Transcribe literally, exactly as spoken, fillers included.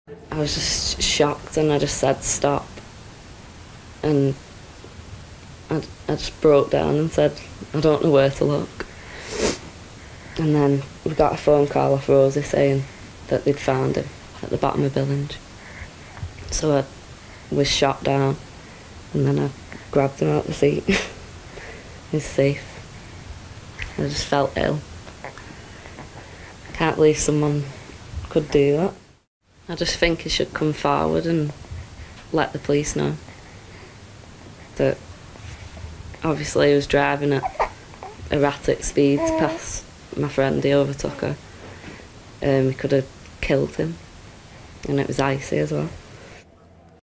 I was just shocked and I just said stop. And I, I just broke down and said, I don't know where to look. And then we got a phone call off Rosie saying that they'd found him at the bottom of Billinge. So I was shot down and then I grabbed him out the seat. He's safe. I just felt ill. I can't believe someone could do that. I just think he should come forward and let the police know that obviously he was driving at erratic speeds past my friend. He overtook her. Um, he could have killed him, and it was icy as well.